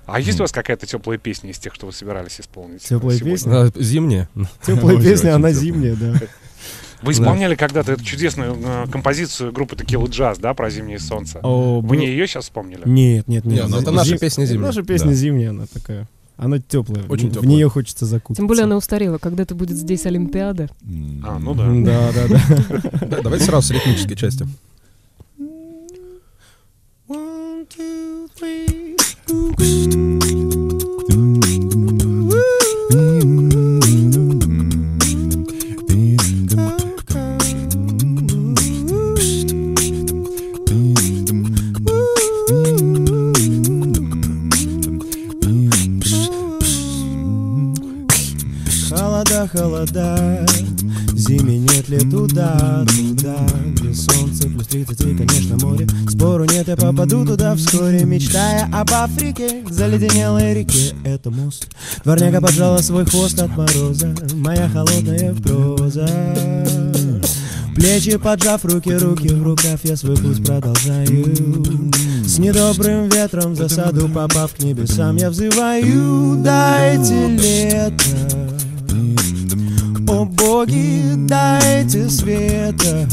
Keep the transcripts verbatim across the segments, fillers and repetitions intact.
А есть у вас какая-то теплая песня из тех, что вы собирались исполнить? Теплая сегодня? песня? А, зимняя. Теплая песня, она зимняя, да. Вы исполняли когда-то эту чудесную э, композицию группы Tequila Jazz, да, про зимнее солнце? О, Вы был- не ее сейчас вспомнили? Нет, нет, Не, нет. ну это Зим- наша песня зимняя. Наша песня Да. зимняя, она такая. Она теплая. Очень В теплая. нее хочется закутаться. Тем более она устарела. Когда-то будет здесь Олимпиада. А, ну да. Да, да, да. Да, давайте сразу с ритмической части. One, two, three. Холода, холода, зиме нет ли туда, туда, где солнце плюс тридцать и, конечно, море. Спору нет, я попаду туда вскоре, мечтая об Африке, заледенелой реке. Это мост. Дворняга поджала свой хвост от мороза, моя холодная проза. Плечи поджав, руки, руки в рукав, я свой путь продолжаю. С недобрым ветром в засаду попав к небесам, я взываю: дайте лето, о боги, дайте света.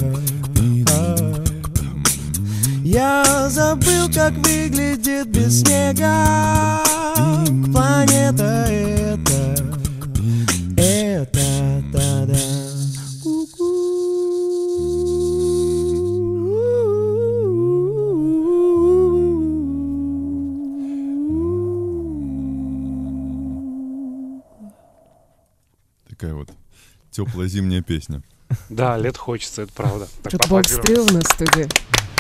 Я забыл, как выглядит без снега планета эта, это та-да. Такая вот теплая зимняя песня. Да, лет хочется, это правда. Так, Что-то поаплодируем. бокстрел у нас в студии.